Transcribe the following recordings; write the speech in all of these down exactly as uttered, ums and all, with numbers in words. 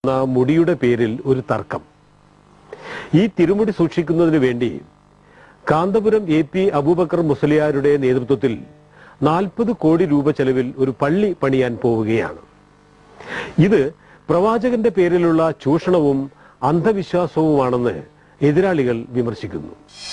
മുടിയുടെ പേരിൽ ഒരു തർക്കം. ഈ തിരുമുടി സൂക്ഷിക്കുന്നതിന് വേണ്ടി കാന്തപുരം എ പി അബൂബക്കർ മുസ്ലിയാരുടെ നേതൃത്വത്തിൽ നാൽപ്പത് കോടി രൂപ ചെലവിൽ ഒരു പള്ളി പണിയാൻ പോവുകയാണ്. ഇത് പ്രവാചകന്റെ പേരിലുള്ള ചൂഷണവും അന്ധവിശ്വാസവുമാണെന്ന് എതിരാളികൾ വിമർശിക്കുന്നു.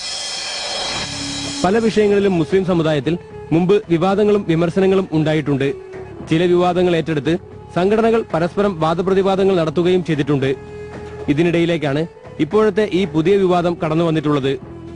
പല വിഷയങ്ങളിലും മുസ്ലിം സമുദായത്തിൽ മുമ്പ് വിവാദങ്ങളും വിമർശനങ്ങളും ഉണ്ടായിട്ടുണ്ട്. ചില വിവാദങ്ങൾ ഏറ്റെടുത്ത് സംഘടനകൾ പരസ്പരം വാദപ്രതിവാദങ്ങൾ നടത്തുകയും ചെയ്തിട്ടുണ്ട്. ഇതിനിടയിലേക്കാണ് ഇപ്പോഴത്തെ ഈ പുതിയ വിവാദം കടന്നു വന്നിട്ടുള്ളത്.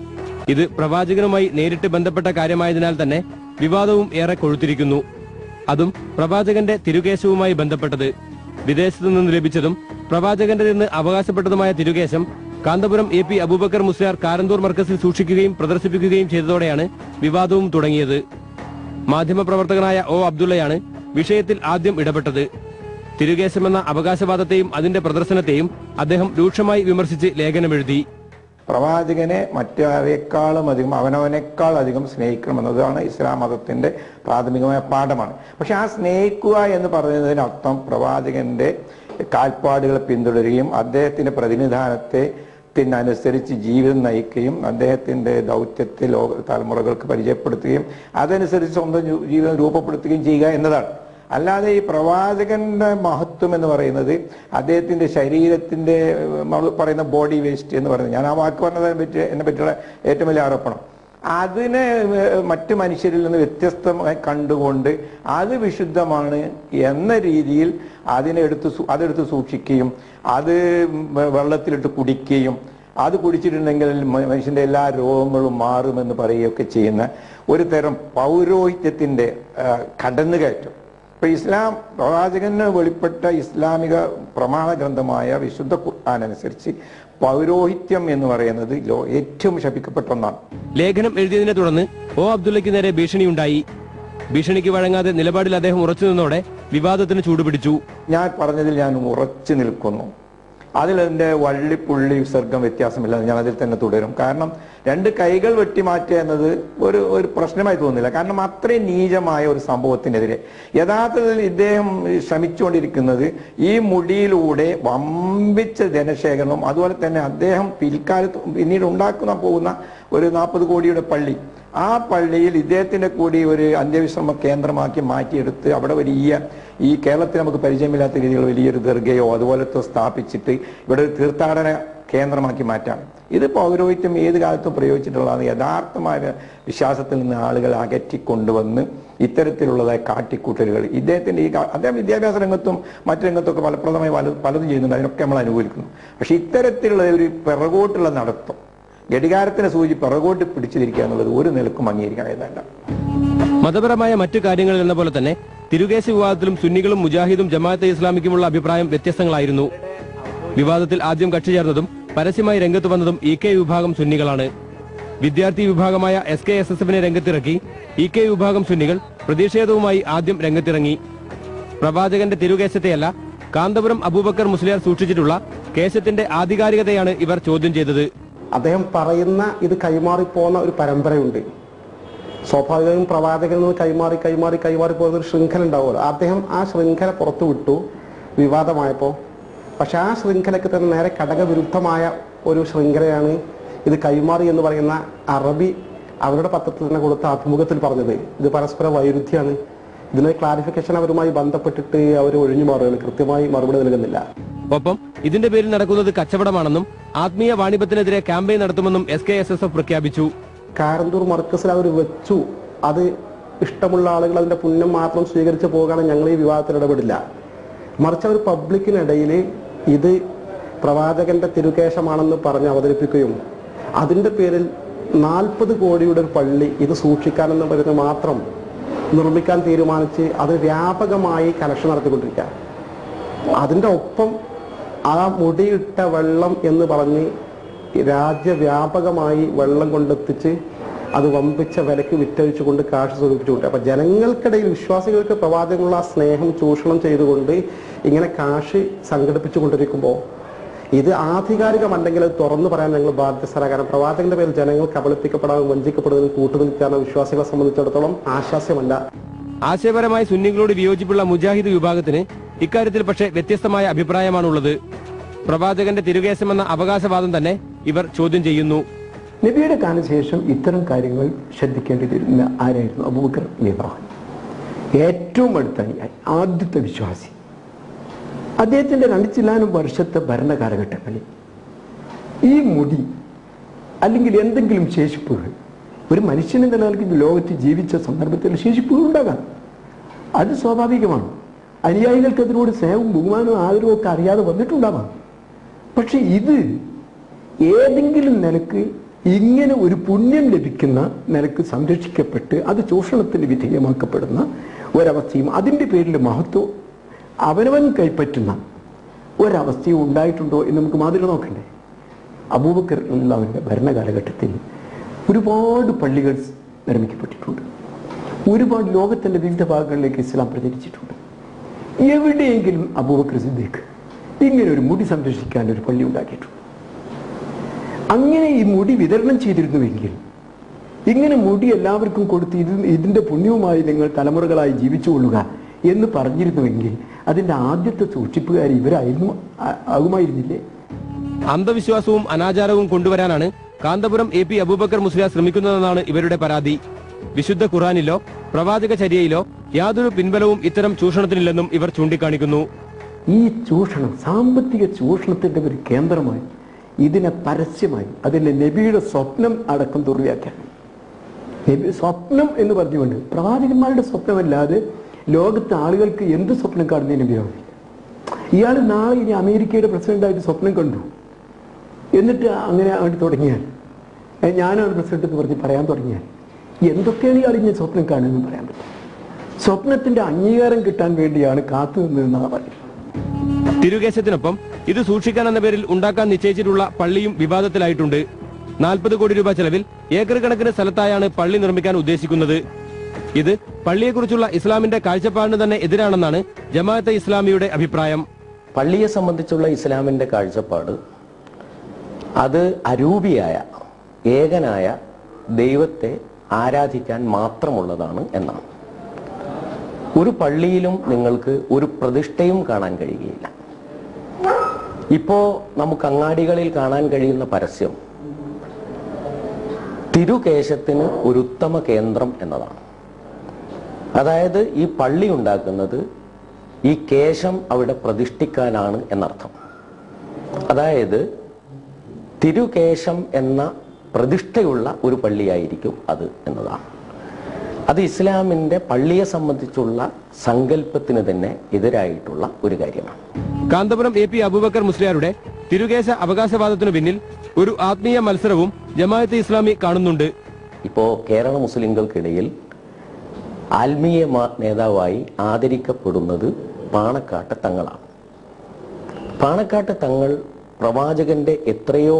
ഇത് പ്രവാചകനുമായി നേരിട്ട് ബന്ധപ്പെട്ട കാര്യമായതിനാൽ തന്നെ വിവാദവും ഏറെ കൊഴുത്തിരിക്കുന്നു. അതും പ്രവാചകന്റെ തിരുകേശവുമായി ബന്ധപ്പെട്ടത്. വിദേശത്തു നിന്ന് ലഭിച്ചതും പ്രവാചകന്റെ നിന്ന് അവകാശപ്പെട്ടതുമായ തിരുകേശം കാന്തപുരം എ പി അബൂബക്കർ മുസ്ലിയാർ കാരന്തൂർ മർക്കസിൽ സൂക്ഷിക്കുകയും പ്രദർശിപ്പിക്കുകയും ചെയ്തതോടെയാണ് വിവാദവും തുടങ്ങിയത്. മാധ്യമപ്രവർത്തകനായ ഒ അബ്ദുള്ളയാണ് വിഷയത്തിൽ ആദ്യം ഇടപെട്ടത്. തിരുകേശമെന്ന അവകാശവാദത്തെയും അതിന്റെ പ്രദർശനത്തെയും അദ്ദേഹം രൂക്ഷമായി വിമർശിച്ച് ലേഖനമെഴുതി. പ്രവാചകനെ മറ്റാരേക്കാളും അധികം അവനവനേക്കാൾ അധികം സ്നേഹിക്കണമെന്നതാണ് ഇസ്ലാം മതത്തിന്റെ പ്രാഥമികമായ പാഠമാണ്. പക്ഷെ ആ സ്നേഹിക്കുക എന്ന് പറയുന്നതിനർത്ഥം പ്രവാചകന്റെ കാൽപ്പാടുകളെ പിന്തുടരുകയും അദ്ദേഹത്തിന്റെ പ്രതിനിധാനത്തെ ത്തിനനുസരിച്ച് ജീവിതം നയിക്കുകയും അദ്ദേഹത്തിന്റെ ദൗത്യത്തെ ലോക തലമുറകൾക്ക് പരിചയപ്പെടുത്തുകയും അതനുസരിച്ച് സ്വന്തം ജീവിതം രൂപപ്പെടുത്തുകയും ചെയ്യുക എന്നതാണ്. അല്ലാതെ ഈ പ്രവാചകന്റെ മഹത്വം എന്ന് പറയുന്നത് അദ്ദേഹത്തിന്റെ ശരീരത്തിന്റെ പറയുന്ന ബോഡി വേസ്റ്റ് എന്ന് പറയുന്നത്, ഞാൻ ആ വാക്ക് പറഞ്ഞതിനെ പറ്റി എന്നെ പറ്റിയുള്ള ഏറ്റവും വലിയ ആരോപണം, അതിനെ മറ്റു മനുഷ്യരിൽ നിന്ന് വ്യത്യസ്തമായി കണ്ടുകൊണ്ട് അത് വിശുദ്ധമാണ് എന്ന രീതിയിൽ അതിനെടുത്ത് അതെടുത്ത് സൂക്ഷിക്കുകയും അത് വെള്ളത്തിലിട്ട് കുടിക്കുകയും അത് കുടിച്ചിട്ടുണ്ടെങ്കിൽ മനുഷ്യന്റെ എല്ലാ രോഗങ്ങളും മാറുമെന്ന് പറയുകയൊക്കെ ചെയ്യുന്ന ഒരു തരം പൗരോഹിത്യത്തിന്റെ കടന്നുകയറ്റം. ഇപ്പൊ ഇസ്ലാം പ്രവാചകന് വെളിപ്പെട്ട ഇസ്ലാമിക പ്രമാണ ഗ്രന്ഥമായ വിശുദ്ധ ഖുർആൻ അനുസരിച്ച് പൗരോഹിത്യം എന്ന് പറയുന്നത് ഏറ്റവും ശപിക്കപ്പെട്ട ഒന്നാണ്. ലേഖനം എഴുതിയതിനെ തുടർന്ന് ഒ അബ്ദുള്ളയ്ക്ക് നേരെ ഭീഷണിയുണ്ടായി. ഭീഷണിക്ക് വഴങ്ങാതെ നിലപാടിൽ അദ്ദേഹം ഉറച്ചു നിന്നോടെ വിവാദത്തിന് ചൂടുപിടിച്ചു. ഞാൻ പറഞ്ഞതിൽ ഞാൻ ഉറച്ചു നിൽക്കുന്നു. അതിലെന്റെ വള്ളിപ്പുള്ളി വിസർഗം വ്യത്യാസമില്ലാതെ ഞാൻ അതിൽ തന്നെ തുടരും. കാരണം രണ്ട് കൈകൾ വെട്ടിമാറ്റുക എന്നത് ഒരു ഒരു പ്രശ്നമായി തോന്നുന്നില്ല. കാരണം അത്രയും നീചമായ ഒരു സംഭവത്തിനെതിരെ യഥാർത്ഥത്തിൽ ഇദ്ദേഹം ശ്രമിച്ചുകൊണ്ടിരിക്കുന്നത് ഈ മുടിയിലൂടെ വമ്പിച്ച ജനശേഖരണം, അതുപോലെ തന്നെ അദ്ദേഹം പിൽക്കാലത്ത് പിന്നീട് ഉണ്ടാക്കുന്ന പോകുന്ന ഒരു നാൽപ്പത് കോടിയുടെ പള്ളി, ആ പള്ളിയിൽ ഇദ്ദേഹത്തിന്റെ കൂടി ഒരു അന്ത്യവിശ്രമ കേന്ദ്രമാക്കി മാറ്റിയെടുത്ത് അവിടെ വലിയ ഈ കേരളത്തിൽ നമുക്ക് പരിചയമില്ലാത്ത രീതിയിൽ വലിയൊരു ദർഗയോ അതുപോലത്തെ സ്ഥാപിച്ചിട്ട് ഇവിടെ ഒരു തീർത്ഥാടന കേന്ദ്രമാക്കി മാറ്റാണ്. ഇത് പൗരോഹിത്യം ഏത് കാലത്തും പ്രയോഗിച്ചിട്ടുള്ളതാണ്. യഥാർത്ഥമായ വിശ്വാസത്തിൽ നിന്ന് ആളുകൾ അകറ്റിക്കൊണ്ടുവന്ന് ഇത്തരത്തിലുള്ളതായ കാട്ടിക്കൂട്ടലുകൾ ഇദ്ദേഹത്തിന്റെ ഈ അദ്ദേഹം വിദ്യാഭ്യാസ രംഗത്തും മറ്റു രംഗത്തൊക്കെ ഫലപ്രദമായി പലതും ചെയ്യുന്നുണ്ട്. അതിനൊക്കെ നമ്മൾ അനുകൂലിക്കുന്നു. പക്ഷെ ഇത്തരത്തിലുള്ള ഒരു പിറകോട്ടുള്ള നടത്തം, ഘടികാരത്തിന് സൂചി പിറകോട്ട് പിടിച്ചിരിക്കുക എന്നുള്ളത് ഒരു നിലക്കും അംഗീകരിക്കാനായതല്ല. മതപരമായ മറ്റു കാര്യങ്ങളിൽ എന്ന പോലെ തന്നെ തിരുകേശ വിവാദത്തിലും സുന്നികളും മുജാഹിദും ജമാഅത്തെ ഇസ്ലാമിക്കുമുള്ള അഭിപ്രായം വ്യത്യസ്തങ്ങളായിരുന്നു. വിവാദത്തിൽ ആദ്യം കക്ഷി ചേർന്നതും പരസ്യമായി രംഗത്ത് വന്നതും ഇ കെ വിഭാഗം സുന്നികളാണ്. വിദ്യാർത്ഥി വിഭാഗമായ എസ് കെ എസ് എസ് എഫിനെ രംഗത്തിറക്കി ഇ കെ വിഭാഗം സുന്നികൾ പ്രതിഷേധവുമായി ആദ്യം രംഗത്തിറങ്ങി. പ്രവാചകന്റെ തിരുകേശത്തെയല്ല, കാന്തപുരം അബൂബക്കർ മുസ്ലിയാർ സൂക്ഷിച്ചിട്ടുള്ള കേശത്തിന്റെ ആധികാരികതയാണ് ഇവർ ചോദ്യം ചെയ്തത്. അദ്ദേഹം പറയുന്ന ഇത് കൈമാറിപ്പോന്ന ഒരു പരമ്പരയുണ്ട്. സ്വാഭാവികവും പ്രവാചകനിൽ നിന്ന് കൈമാറി കൈമാറി കൈമാറി പോകുന്ന ഒരു ശൃംഖല ഉണ്ടാവുമല്ലോ. അദ്ദേഹം ആ ശൃംഖല പുറത്തു വിട്ടു വിവാദമായപ്പോൾ. പക്ഷെ ആ ശൃംഖലയ്ക്ക് തന്നെ നേരെ ഘടകവിരുദ്ധമായ ഒരു ശൃംഖലയാണ് ഇത് കൈമാറി എന്ന് പറയുന്ന അറബി അവരുടെ പത്രത്തിൽ തന്നെ കൊടുത്ത അഭിമുഖത്തിൽ പറഞ്ഞത്. ഇത് പരസ്പര വൈരുദ്ധ്യമാണ്. ഇതിന് ക്ലാരിഫിക്കേഷൻ അവരുമായി ബന്ധപ്പെട്ടിട്ട് അവർ ഒഴിഞ്ഞു മാറുകയാണ്, കൃത്യമായി മറുപടി നൽകുന്നില്ല. ഒപ്പം ഇതിന്റെ പേരിൽ നടക്കുന്നത് കച്ചവടമാണെന്നും ആത്മീയ വാണിഭത്തിനെതിരെ ക്യാമ്പയിൻ നടത്തുമെന്നും S K S S F പ്രഖ്യാപിച്ചു. കാരന്തൂർ മർക്കസിൽ അവർ വെച്ചു. അത് ഇഷ്ടമുള്ള ആളുകൾ അതിന്റെ പുണ്യം മാത്രം സ്വീകരിച്ചു പോകുകയാണെങ്കിൽ ഞങ്ങൾ ഈ വിവാദത്തിൽ ഇടപെടില്ല. മറിച്ച് അവർ പബ്ലിക്കിനിടയിൽ ഇത് പ്രവാചകന്റെ തിരുകേശമാണെന്ന് പറഞ്ഞ് അവതരിപ്പിക്കുകയും അതിന്റെ പേരിൽ നാൽപ്പത് കോടിയുടെ ഒരു പള്ളി ഇത് സൂക്ഷിക്കാനെന്ന് പറയുന്നത് മാത്രം നിർമ്മിക്കാൻ തീരുമാനിച്ച് അത് വ്യാപകമായി കലക്ഷൻ നടത്തിക്കൊണ്ടിരിക്കുക. അതിൻ്റെ ഒപ്പം ആ മുടിയിട്ട വെള്ളം എന്ന് പറഞ്ഞ് രാജ്യവ്യാപകമായി വെള്ളം കൊണ്ടെത്തിച്ച് അത് വമ്പിച്ച വിലക്ക് വിറ്റഴിച്ചുകൊണ്ട് കാശ് സ്വരൂപിച്ചു കൊടുക്കുക. അപ്പൊ ജനങ്ങൾക്കിടയിൽ വിശ്വാസികൾക്ക് പ്രവാചകനുള്ള ആ സ്നേഹം ചൂഷണം ചെയ്തുകൊണ്ട് ഇങ്ങനെ കാശ് സംഘടിപ്പിച്ചു കൊണ്ടിരിക്കുമ്പോൾ ഇത് ആധികാരികമല്ലെങ്കിൽ അത് തുറന്നു പറയാൻ ഞങ്ങൾ ബാധ്യസ്ഥരാണ്. കാരണം പ്രവാചകന്റെ പേരിൽ ജനങ്ങൾ കബളിപ്പിക്കപ്പെടാനും വഞ്ചിക്കപ്പെടുന്നതിന് കൂട്ടുനിൽക്കാനും വിശ്വാസികളെ സംബന്ധിച്ചിടത്തോളം ആശാസ്യമല്ല. ആശയപരമായി സുന്നികളോട് വിയോജിപ്പുള്ള മുജാഹിദ് വിഭാഗത്തിന് ഇക്കാര്യത്തിൽ പക്ഷേ വ്യത്യസ്തമായ അഭിപ്രായമാണുള്ളത്. പ്രവാചകന്റെ തിരുകേശമെന്ന അവകാശവാദം തന്നെ ഇവർ ചോദ്യം ചെയ്യുന്നു. നബിയുടെ കാലശേഷം ഇത്തരം കാര്യങ്ങൾ ശ്രദ്ധിക്കേണ്ടിയിരുന്ന ആരായിരുന്നു? അബൂബക്കർ ഇബ്രാഹിം, ഏറ്റവും അടുത്തായി ആദ്യത്തെ വിശ്വാസി. അദ്ദേഹത്തിന്റെ രണ്ട് ചില്ലാനും വർഷത്തെ ഭരണ കാലഘട്ടങ്ങളിൽ ഈ മുടി അല്ലെങ്കിൽ എന്തെങ്കിലും ശേഷിപ്പുകൾ, ഒരു മനുഷ്യനെ നിലനിൽക്കുന്ന ലോകത്ത് ജീവിച്ച സന്ദർഭത്തിൽ ശേഷിപ്പുകൾ ഉണ്ടാകാം, അത് സ്വാഭാവികമാണ്. അനുയായികൾക്ക് അതിനോട് സ്നേഹവും ബഹുമാനവും ആദരവും ഒക്കെ അറിയാതെ വന്നിട്ടുണ്ടാവാം. പക്ഷെ ഇത് ഏതെങ്കിലും നിലക്ക് ഇങ്ങനെ ഒരു പുണ്യം ലഭിക്കുന്ന നിലക്ക് സംരക്ഷിക്കപ്പെട്ട് അത് ചൂഷണത്തിന് വിധേയമാക്കപ്പെടുന്ന ഒരവസ്ഥയും അതിൻ്റെ പേരിൽ മഹത്വം അവനവൻ കൈപ്പറ്റുന്ന ഒരവസ്ഥയും ഉണ്ടായിട്ടുണ്ടോ എന്ന് നമുക്ക് മാതൃക നോക്കണ്ടേ? അബൂബക്കർ റളിയല്ലാഹുവിന്റെ ഭരണകാലഘട്ടത്തിൽ ഒരുപാട് പള്ളികൾ നിർമ്മിക്കപ്പെട്ടിട്ടുണ്ട്. ഒരുപാട് ലോകത്തിന്റെ വിവിധ ഭാഗങ്ങളിലേക്ക് ഇസ്ലാം പ്രചരിച്ചിട്ടുണ്ട്. എവിടെയെങ്കിലും അബൂബക്കർ സിദ്ദീഖ് ഇങ്ങനെ ഒരു മുടി സംരക്ഷിക്കാൻ ഒരു പള്ളി ഉണ്ടാക്കിയിട്ടുണ്ട്. അങ്ങനെ ഈ മുടി വിതരണം ചെയ്തിരുന്നുവെങ്കിൽ, ഇങ്ങനെ മുടി എല്ലാവർക്കും കൊടുത്ത് ഇത് ഇതിന്റെ പുണ്യവുമായി നിങ്ങൾ തലമുറകളായി ജീവിച്ചുകൊള്ളുക എന്ന് പറഞ്ഞിരുന്നുവെങ്കിൽ അതിന്റെ ആദ്യത്തെ സൂക്ഷിപ്പുകാർ ഇവരായിരുന്നു ആകുമായിരുന്നില്ലേ? അന്ധവിശ്വാസവും അനാചാരവും കൊണ്ടുവരാനാണ് കാന്തപുരം എ പി അബൂബക്കർ മുസ്ലിയാർ ശ്രമിക്കുന്നതെന്നാണ് ഇവരുടെ പരാതി. വിശുദ്ധ ഖുർആനിലോ പ്രവാചക ചര്യയിലോ യാതൊരു പിൻബലവും ഇത്തരം ചൂഷണത്തിനില്ലെന്നും ഇവർ ചൂണ്ടിക്കാണിക്കുന്നു. ഈ ചൂഷണം സാമ്പത്തിക ചൂഷണത്തിന്റെ ഒരു കേന്ദ്രമായി ഇതിനെ പരസ്യമായി അതിന്റെ നബിയുടെ സ്വപ്നം അടക്കം തുറവിയാക്കാണ്. നബി സ്വപ്നം എന്ന് പറഞ്ഞുകൊണ്ട് പ്രവാചകന്മാരുടെ സ്വപ്നമല്ലാതെ ലോകത്തെ ആളുകൾക്ക് എന്ത് സ്വപ്നം കാണുന്നതിന് ഉപയോഗമില്ല. ഇയാൾ നാളെ ഇനി അമേരിക്കയുടെ പ്രസിഡന്റായിട്ട് സ്വപ്നം കണ്ടു എന്നിട്ട് അങ്ങനെ അങ്ങോട്ട് തുടങ്ങിയാൽ, ഞാനാണ് പ്രസിഡന്റ് എന്ന് പറഞ്ഞ് പറയാൻ തുടങ്ങിയാൽ എന്തൊക്കെയാണ് ഇയാൾ ഇങ്ങനെ സ്വപ്നം കാണുമെന്ന് പറയാൻ പറ്റും. സ്വപ്നത്തിന്റെ അംഗീകാരം കിട്ടാൻ വേണ്ടിയാണ് കാത്തു നിന്നതെന്നാണ് പറയുന്നത്. തിരുകേശത്തിനൊപ്പം ഇത് സൂക്ഷിക്കാൻ എന്ന പേരിൽ ഉണ്ടാക്കാൻ നിശ്ചയിച്ചിട്ടുള്ള പള്ളിയും വിവാദത്തിലായിട്ടുണ്ട്. നാൽപ്പത് കോടി രൂപ ചെലവിൽ ഏക്കർ കണക്കിന് സ്ഥലത്തായാണ് പള്ളി നിർമ്മിക്കാൻ ഉദ്ദേശിക്കുന്നത്. ഇത് പള്ളിയെക്കുറിച്ചുള്ള ഇസ്ലാമിന്റെ കാഴ്ചപ്പാടിന് തന്നെ എതിരാണെന്നാണ് ജമാഅത്തെ ഇസ്ലാമിയുടെ അഭിപ്രായം. പള്ളിയെ സംബന്ധിച്ചുള്ള ഇസ്ലാമിന്റെ കാഴ്ചപ്പാട് അത് അരൂപിയായ ഏകനായ ദൈവത്തെ ആരാധിക്കാൻ മാത്രമുള്ളതാണ് എന്നാണ്. ഒരു പള്ളിയിലും നിങ്ങൾക്ക് ഒരു പ്രതിഷ്ഠയും കാണാൻ കഴിയുകയില്ല. ഇപ്പോ നമുക്ക് അങ്ങാടികളിൽ കാണാൻ കഴിയുന്ന പരസ്യം തിരുകേശത്തിന് ഒരു ഉത്തമ കേന്ദ്രം എന്നതാണ്. അതായത് ഈ പള്ളി ഉണ്ടാക്കുന്നത് ഈ കേശം അവിടെ പ്രതിഷ്ഠിക്കാനാണ് എന്നർത്ഥം. അതായത് തിരുകേശം എന്ന പ്രതിഷ്ഠയുള്ള ഒരു പള്ളിയായിരിക്കും അത് എന്നതാണ്. അത് ഇസ്ലാമിന്റെ പള്ളിയെ സംബന്ധിച്ചുള്ള സങ്കല്പത്തിന് തന്നെ എതിരായിട്ടുള്ള ഒരു കാര്യമാണ്. കാന്തപുരം എ പി അബൂബക്കർ മുസ്ലിയാരുടെ തിരുകേശ അവകാശവാദത്തിനു പിന്നിൽ ഒരു ആത്മീയ മത്സരവും ജമാഅത്തെ ഇസ്ലാമി കാണുന്നുണ്ട്. ഇപ്പോ കേരള മുസ്ലിങ്ങൾക്കിടയിൽ ആത്മീയ നേതാവായി ആദരിക്കപ്പെടുന്നത് പാണക്കാട്ട് തങ്ങളാണ്. പാണക്കാട്ട് തങ്ങൾ പ്രവാചകന്റെ എത്രയോ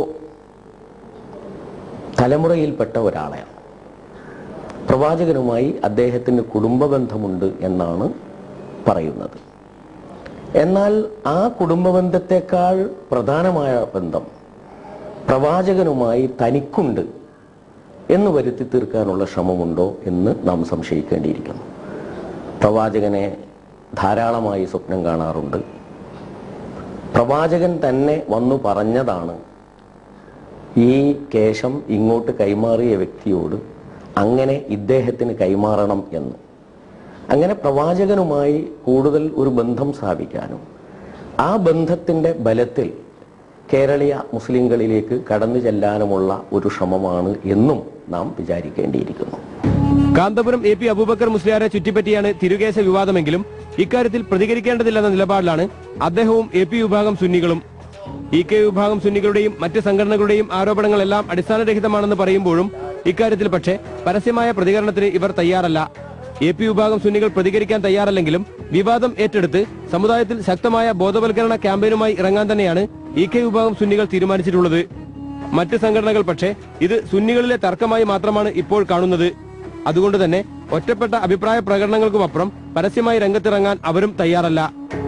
തലമുറയിൽപ്പെട്ട ഒരാളെയാണ്. പ്രവാചകനുമായി അദ്ദേഹത്തിന് കുടുംബ ബന്ധമുണ്ട് എന്നാണ് പറയുന്നത്. എന്നാൽ ആ കുടുംബ ബന്ധത്തെക്കാൾ പ്രധാനമായ ബന്ധം പ്രവാചകനുമായി തനിക്കുണ്ട് എന്ന് വരുത്തി തീർക്കാനുള്ള ശ്രമമുണ്ടോ എന്ന് നാം സംശയിക്കേണ്ടിയിരിക്കുന്നു. പ്രവാചകനെ ധാരാളമായി സ്വപ്നം കാണാറുണ്ട്. പ്രവാചകൻ തന്നെ വന്നു പറഞ്ഞതാണ് ഈ കേശം ഇങ്ങോട്ട് കൈമാറിയ വ്യക്തിയോട് അങ്ങനെ ഇദ്ദേഹത്തിന് കൈമാറണം എന്ന്. അങ്ങനെ പ്രവാചകനുമായി കൂടുതൽ ഒരു ബന്ധം സ്ഥാപിക്കാനും ആ ബന്ധത്തിന്റെ ബലത്തിൽ കേരളീയ മുസ്ലിങ്ങളിലേക്ക് കടന്നു ചെല്ലാനുമുള്ള ഒരു ശ്രമമാണ് എന്നും നാം വിചാരിക്കേണ്ടിയിരിക്കുന്നു. കാന്തപുരം എ പി അബൂബക്കർ മുസ്ലിയാരെ ചുറ്റിപ്പറ്റിയാണ് തിരുകേശ വിവാദമെങ്കിലും ഇക്കാര്യത്തിൽ പ്രതികരിക്കേണ്ടതില്ലെന്ന നിലപാടിലാണ് അദ്ദേഹവും എ പി വിഭാഗം സുന്നികളും. ഇ കെ വിഭാഗം സുന്നികളുടെയും മറ്റ് സംഘടനകളുടെയും ആരോപണങ്ങളെല്ലാം അടിസ്ഥാനരഹിതമാണെന്ന് പറയുമ്പോഴും ഇക്കാര്യത്തിൽ പക്ഷേ പരസ്യമായ പ്രതികരണത്തിന് ഇവർ തയ്യാറല്ല. എ പി വിഭാഗം സുന്നികൾ പ്രതികരിക്കാൻ തയ്യാറല്ലെങ്കിലും വിവാദം ഏറ്റെടുത്ത് സമുദായത്തിൽ ശക്തമായ ബോധവൽക്കരണ ക്യാമ്പയിനുമായി ഇറങ്ങാൻ തന്നെയാണ് ഇ കെ വിഭാഗം സുന്നികൾ തീരുമാനിച്ചിട്ടുള്ളത്. മറ്റ് സംഘടനകൾ പക്ഷേ ഇത് സുന്നികളിലെ തർക്കമായി മാത്രമാണ് ഇപ്പോൾ കാണുന്നത്. അതുകൊണ്ട് തന്നെ ഒറ്റപ്പെട്ട അഭിപ്രായ പ്രകടനങ്ങൾക്കുമപ്പുറം പരസ്യമായി രംഗത്തിറങ്ങാൻ അവരും തയ്യാറല്ല.